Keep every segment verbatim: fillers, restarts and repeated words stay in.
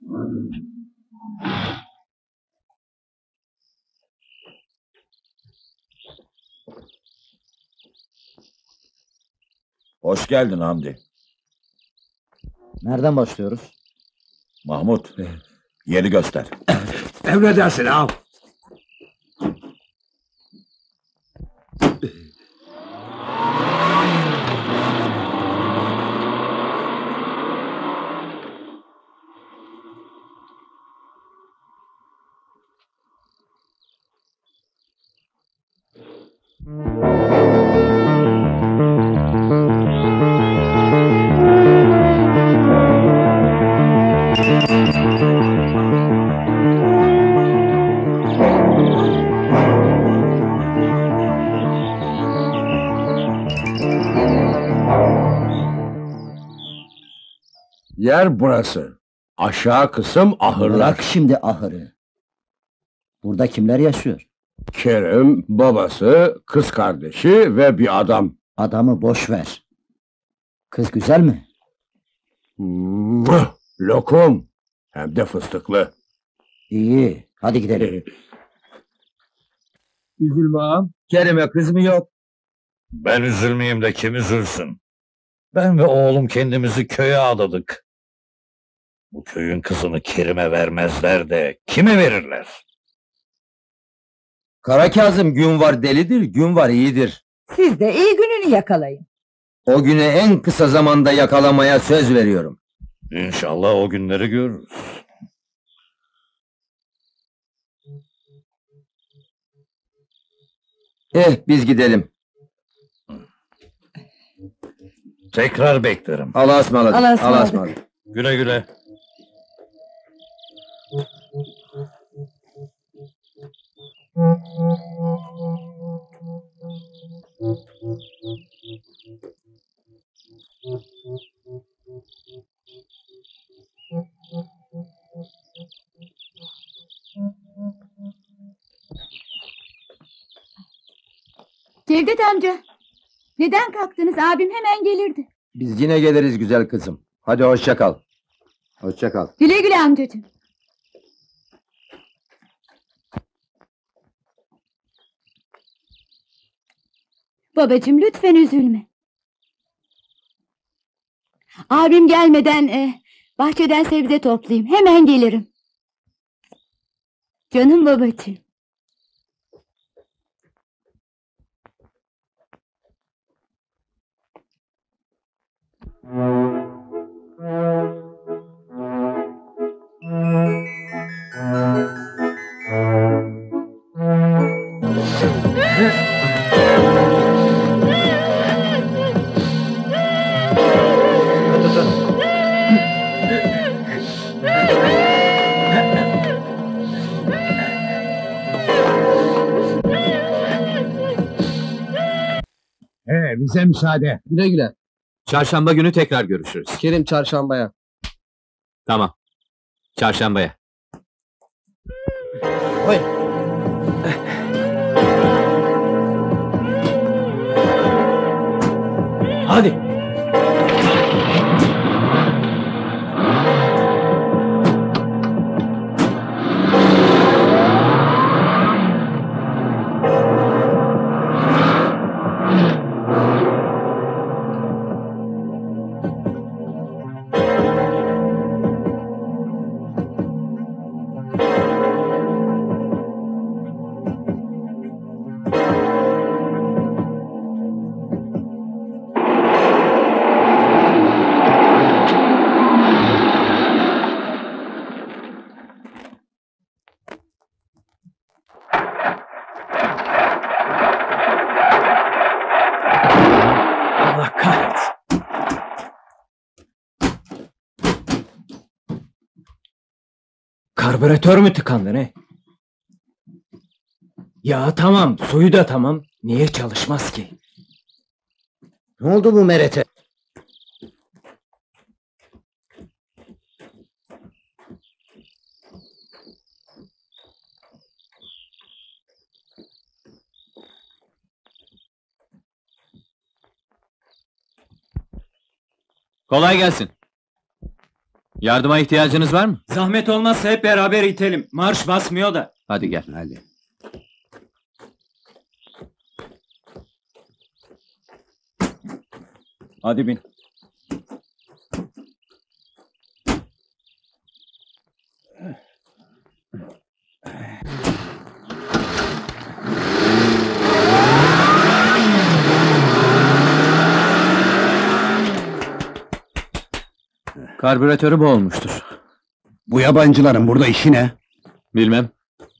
Hoş geldin Hamdi. Nereden başlıyoruz? Mahmut, yeri göster. Emredersin ağam. Yer burası. Aşağı kısım ahırlar. Bırak şimdi ahırı. Burada kimler yaşıyor? Kerim, babası, kız kardeşi ve bir adam. Adamı boş ver. Kız güzel mi? Mwah! Lokum. Hem de fıstıklı. İyi. Hadi gidelim. Üzülme ağam. Kerim'e kız mı yok? Ben üzülmeyeyim de kim üzülsün? Ben ve oğlum kendimizi köye adadık. Bu köyün kızını Kerim'e vermezler de kime verirler? Kara Kazım gün var delidir, gün var iyidir. Siz de iyi gününü yakalayın. O günü en kısa zamanda yakalamaya söz veriyorum. İnşallah o günleri görürüz. Eh biz gidelim. Tekrar beklerim. Allah'a ısmarladık. Allah'a ısmarladık. Allah'a ısmarladık. Güle güle. Cevdet amca, neden kalktınız? Abim hemen gelirdi. Biz yine geliriz güzel kızım. Hadi hoşça kal. Hoşça kal. Güle güle amcacığım. Babacığım lütfen üzülme. Abim gelmeden e, bahçeden sebze toplayayım. Hemen gelirim. Canım babacığım. He, bize müsaade. Güle güle. Çarşamba günü tekrar görüşürüz. Kerim çarşambaya. Tamam. Çarşambaya. Hadi. Allah kahretsin. Karbüratör mü tıkandı ne? Ya tamam, suyu da tamam. Niye çalışmaz ki? Ne oldu bu merete? Kolay gelsin. Yardıma ihtiyacınız var mı? Zahmet olmazsa hep beraber itelim. Marş basmıyor da. Hadi gel. Hadi. Hadi bin. Karbüratörü boğulmuştur. Bu yabancıların burada işi ne? Bilmem.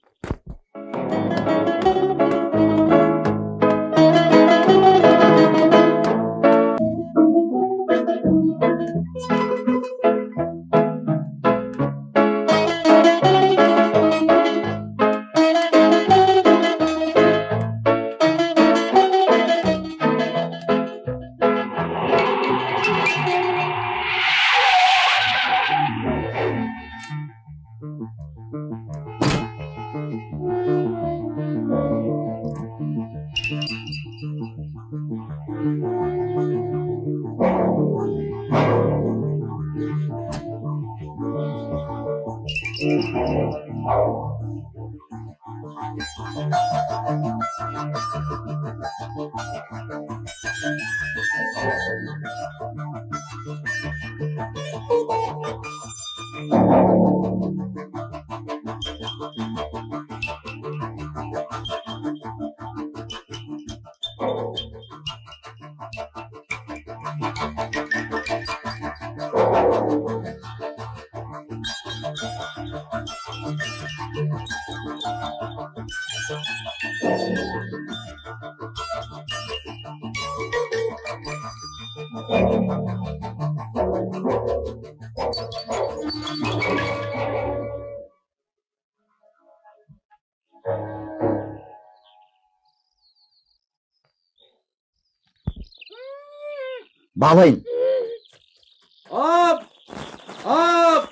Bağlayın. Hop! Hop!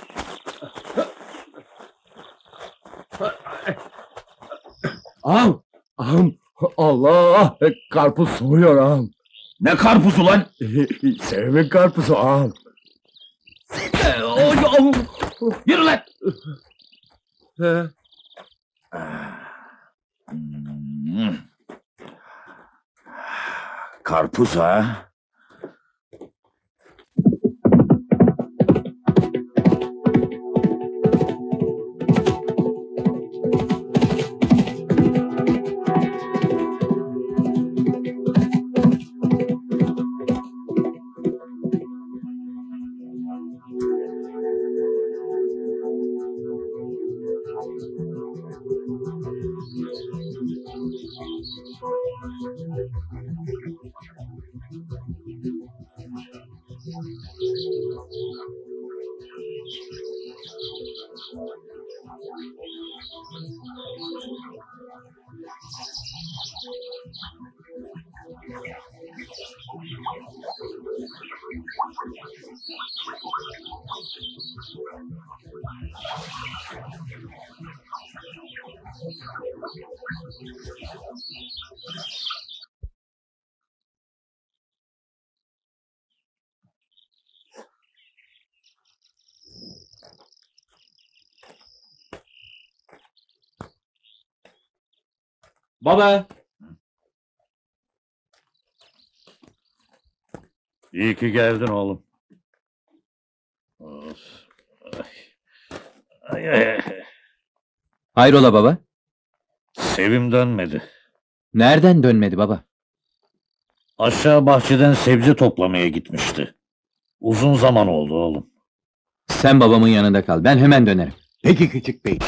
Ağam! Ağam! Allah! Karpuz soğuyor ağam. Ne karpuzu lan? Sevmek karpuzu ağam. Yürü lan! He. Hmm. Karpuz ha? Baba! İyi ki geldin oğlum. Of. Ay, ay, ay. Hayrola baba? Sevim dönmedi. Nereden dönmedi baba? Aşağı bahçeden sebze toplamaya gitmişti. Uzun zaman oldu oğlum. Sen babamın yanında kal. Ben hemen dönerim. Peki küçük bey.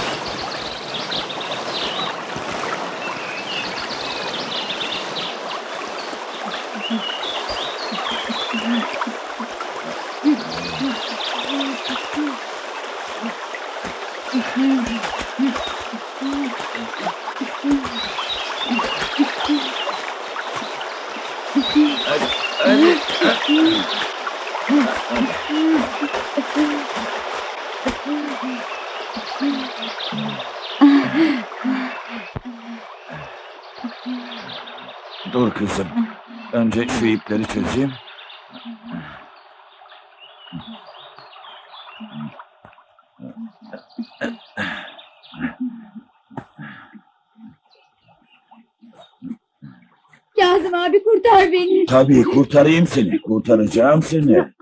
Dur kızım. Önce şu ipleri çözeyim. Kazım abi kurtar beni. Tabii kurtarayım seni, kurtaracağım seni.